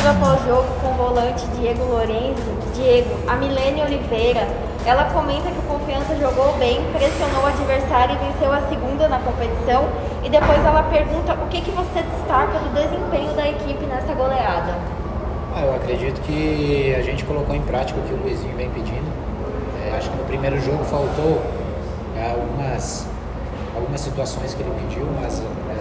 coletiva pós-jogo com o volante Diego Lourenço, a Milene Oliveira, ela comenta que o Confiança jogou bem, pressionou o adversário e venceu a segunda na competição. E depois ela pergunta o que você destaca do desempenho da equipe nessa goleada. Eu acredito que a gente colocou em prática o que o Luizinho vem pedindo. Acho que no primeiro jogo faltou algumas situações que ele pediu, mas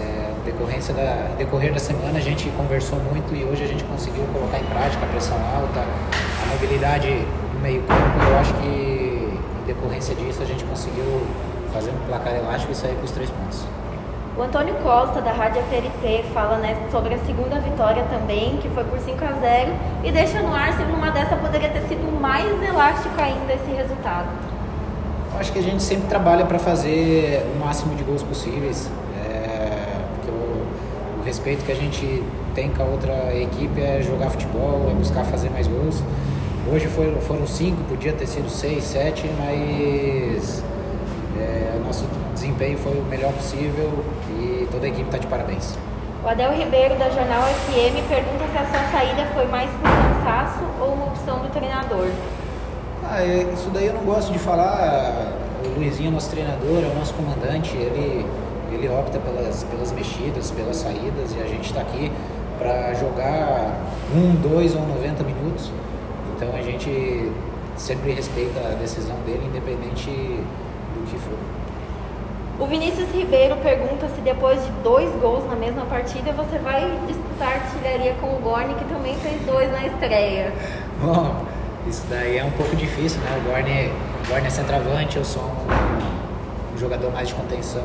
no decorrer da semana a gente conversou muito e hoje a gente conseguiu colocar em prática a pressão alta, a mobilidade no meio campo. Eu acho que em decorrência disso a gente conseguiu fazer um placar elástico e sair com os 3 pontos. O Antônio Costa, da Rádio FLP, fala sobre a segunda vitória também, que foi por 5-0, e deixa no ar se numa dessa poderia ter sido mais elástico ainda esse resultado. Eu acho que a gente sempre trabalha para fazer o máximo de gols possíveis, porque o respeito que a gente tem com a outra equipe é jogar futebol, é buscar fazer mais gols. Hoje foram 5, podia ter sido 6, 7, mas o nosso desempenho foi o melhor possível e toda a equipe está de parabéns. O Adel Ribeiro, da Jornal FM, pergunta se a sua saída foi mais por cansaço ou uma opção do treinador. Isso daí eu não gosto de falar. O Luizinho é nosso treinador, é o nosso comandante, ele opta pelas mexidas, pelas saídas, e a gente está aqui para jogar 1, 2 ou 90 minutos. Então a gente sempre respeita a decisão dele, independente do que for. O Vinícius Ribeiro pergunta se depois de 2 gols na mesma partida você vai disputar artilharia com o Gorni, que também fez 2 na estreia. Bom, isso daí é um pouco difícil, né? O Gorni é centroavante, eu sou um jogador mais de contenção,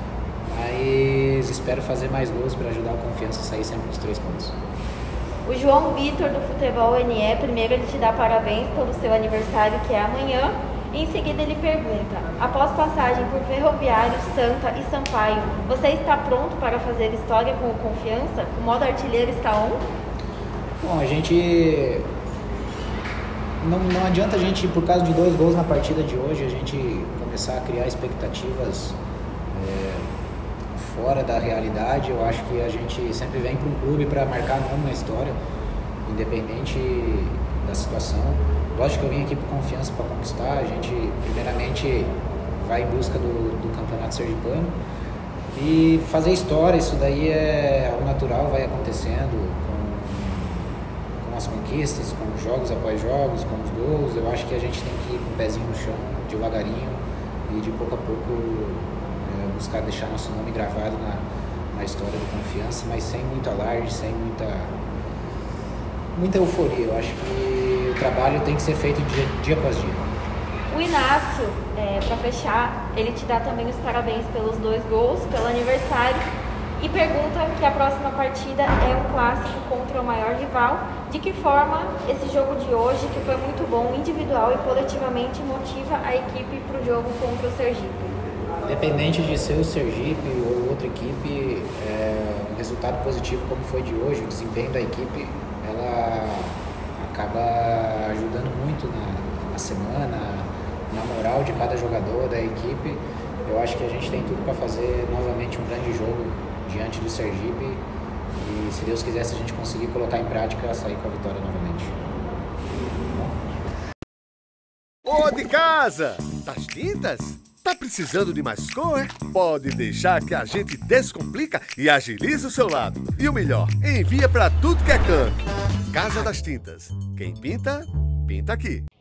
mas espero fazer mais gols para ajudar o Confiança a sair sempre com os 3 pontos. O João Vitor, do Futebol NE, primeiro ele te dá parabéns pelo seu aniversário, que é amanhã. Em seguida ele pergunta, após passagem por Ferroviário, Santa e Sampaio, você está pronto para fazer história com o Confiança? O modo artilheiro está on? Bom, a gente... Não adianta a gente, por causa de 2 gols na partida de hoje, a gente começar a criar expectativas fora da realidade. Eu acho que a gente sempre vem para um clube para marcar nome na história, independente da situação. Lógico que eu vim aqui por Confiança para conquistar. A gente, primeiramente, vai em busca do Campeonato Sergipano e fazer história. Isso daí é algo natural, vai acontecendo com as conquistas, com os jogos após jogos, com os gols. Eu acho que a gente tem que ir com o pezinho no chão, devagarinho, e de pouco a pouco buscar deixar nosso nome gravado na história do Confiança, mas sem muito alarde, sem muita euforia. Eu acho que o trabalho tem que ser feito dia após dia. O Inácio, para fechar, ele te dá também os parabéns pelos 2 gols, pelo aniversário, e pergunta que a próxima partida é um clássico contra o maior rival. De que forma esse jogo de hoje, que foi muito bom individual e coletivamente, motiva a equipe para o jogo contra o Sergipe? Independente de ser o Sergipe ou outra equipe, um resultado positivo como foi de hoje, o desempenho da equipe, ela acaba ajudando muito na semana, na moral de cada jogador da equipe. Eu acho que a gente tem tudo para fazer novamente um grande jogo diante do Sergipe e, se Deus quiser, se a gente conseguir colocar em prática, sair com a vitória novamente. Ô de casa, das tintas? Tá precisando de mais cor? Pode deixar que a gente descomplica e agiliza o seu lado. E o melhor, envia para tudo que é canto. Casa das Tintas. Quem pinta, pinta aqui.